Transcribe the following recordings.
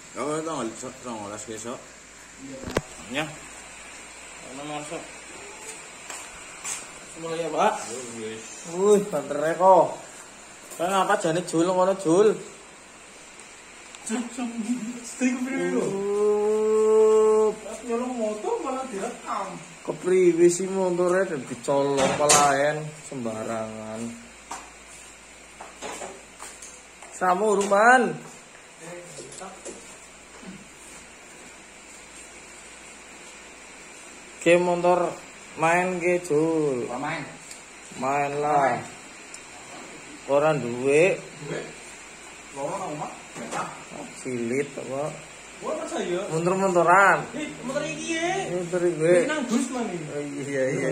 Oh, tanggal 19 besok. Iya. Ya. Mana masuk? Semua ya, Pak. Wis. Wih, bantere kok. Kayak ngapa jane jul ngono jul? String video. Pas nyolong motor malah direkam. Kepriwe sih montore dan dicolong pelayan sembarangan. Samu ruman. Game motor main ge jul. Main. Main lah. Orang duwe. Loro nang omah. Silit apa? Gua masa ya. Motor-motoran. Motor iki ye. Motor gue. Nang dus mani. Oh iya.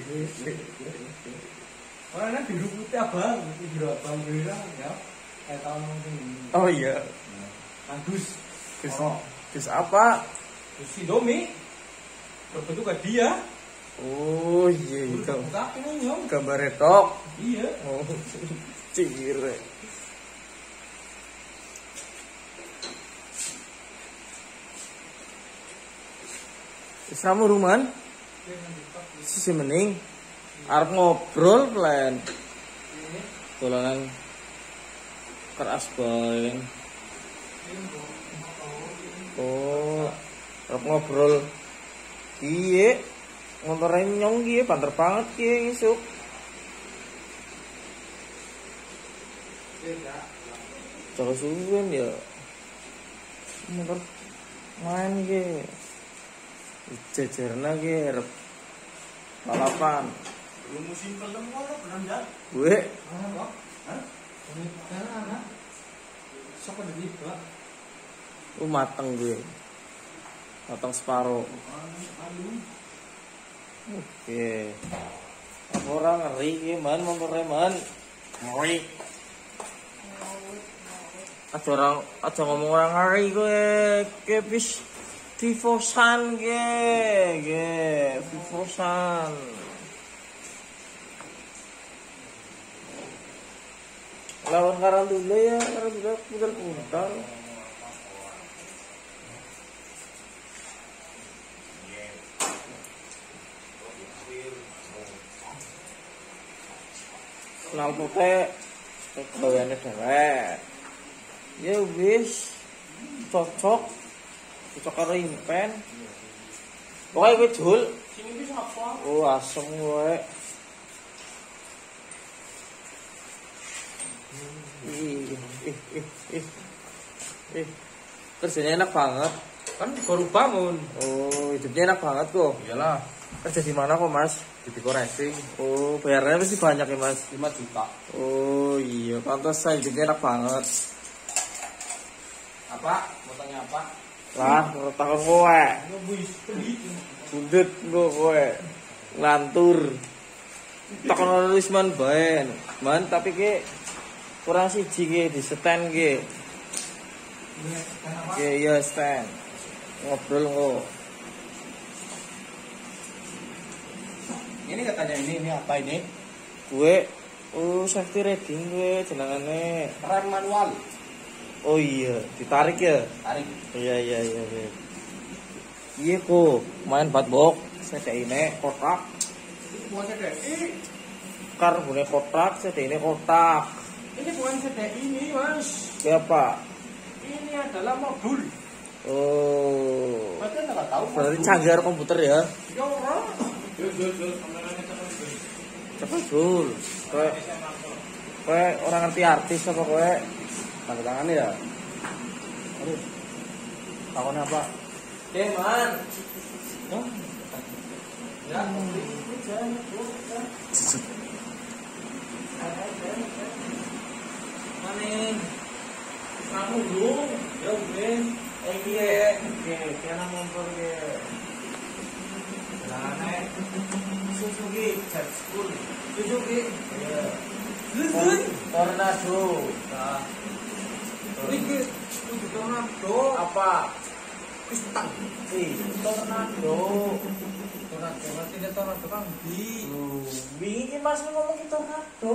Orang nang biru putih abang, biru abang biru ya. Kayak tahun mungkin. Oh iya. Nang dus. Terus apa? Dus Indomie. Berbentuk kayak dia. Oh iya itu. Tapi nyong. Gambar retok. Iya. Oh. Cire. Samu ruman. Sisi mending arep ngobrol plan. Dolanan keras bae. Oh, arep ngobrol. Iya, motornya nyong iya, banter banget iya isuk. Jaga suwen ya. Motor main iya. Jajarna iya, rep balapan. Lu musim film kok benar Gue, Hah? Ini karena siapa dari Pak? lu mateng gue. Mateng separuh. Oke. Apa orang ngeri iki, man, motornya man. Ngeri. Aja ngomong orang ngeri gue. Ke bis Vivosan ge. Vivosan. Lawan Karantula ya, Karantula putar-putar. Kenal putih gaweane dhewek. Ya wis cocok karo impen. Pokoke kowe jul. Sing iki sapa? Oh, asem kowe. Kerjanya enak banget. Kan baru bangun. Oh, hidupnya enak banget kok. Iyalah, Kerja di mana kok, Mas? di Tiko Racing Oh, bayarnya pasti banyak ya, Mas. 5 juta. Oh iya, pantas saya hidupnya enak banget. Apa? Mau tanya apa? Lah, menurut takon kowe. Wis beli. Bundet kok kowe. Ngantur. Takon wis man bae. Man, tapi ki kurang siji ki di stand ki. Iya, stand. Ngobrol kok. Ini katanya ini apa ini? Gue safety riding gue jenengane. Rem manual. Oh iya, ditarik ya. Tarik. Iya. Iya kok, main batbok, ini kotak. Bukan CDI. Karbonnya kotak, ini kotak. Ini bukan CDI ini, Mas. Siapa? Ini adalah modul. Oh, Berarti enggak tahu. berarti canggih komputer ya? Ya ora. Cepet Jul. Kowe orang ngerti artis apa kowe? Tanda tangan ya? Aduh. Takon apa? Man. Ya. Maning. Kamu dulu. Ya Ben. Iya. Oke, kena motor ge. Jangan Suzuki Jet School. Suzuki. Iya. Tornado. Nah. Ini tornado. Apa? Piston. Tornado. Tornado. Tidak tornado kan di. Wingi Mas ngomong ki tornado.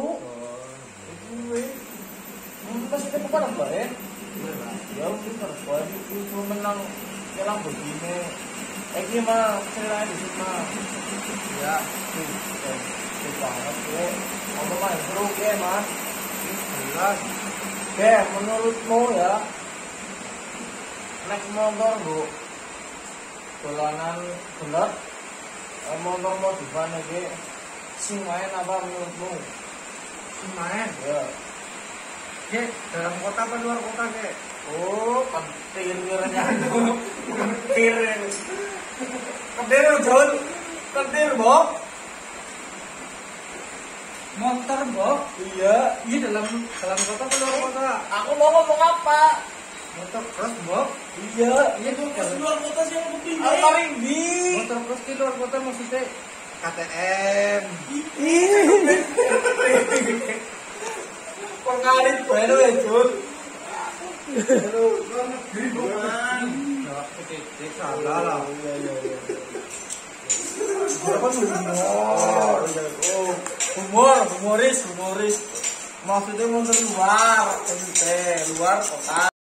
Gue. Mas itu apa ya? Ya, mungkin harus buat itu. menang kelang begini. Iki mah ceritanya di sini mah. Ya, tuh banget ya. Apa mah seru ya mas? Jelas. Oke, menurutmu ya, naik motor bu, dolanan gelap, motor modifan ini, sing main apa menurutmu? Sing main? Ya. Ke dalam kota apa luar kota ke? Oh, ketir-ketirnya aku. Ketir. Ketir, Jun. Ketir, Bob. Motor Bob? Iya. Iya dalam kota apa luar kota? Aku mau ngomong apa? Motor cross Bob? Iya. Iya tuh Pas luar kota sih yang penting. Almaringgi. motor cross di luar kota maksudnya KTM. Pengalit baru ya, Jun. Luar negeri bukan? Enggak, titik salah lah. Iya. Berapa humor? Oh, humoris. Maksudnya mau luar kota.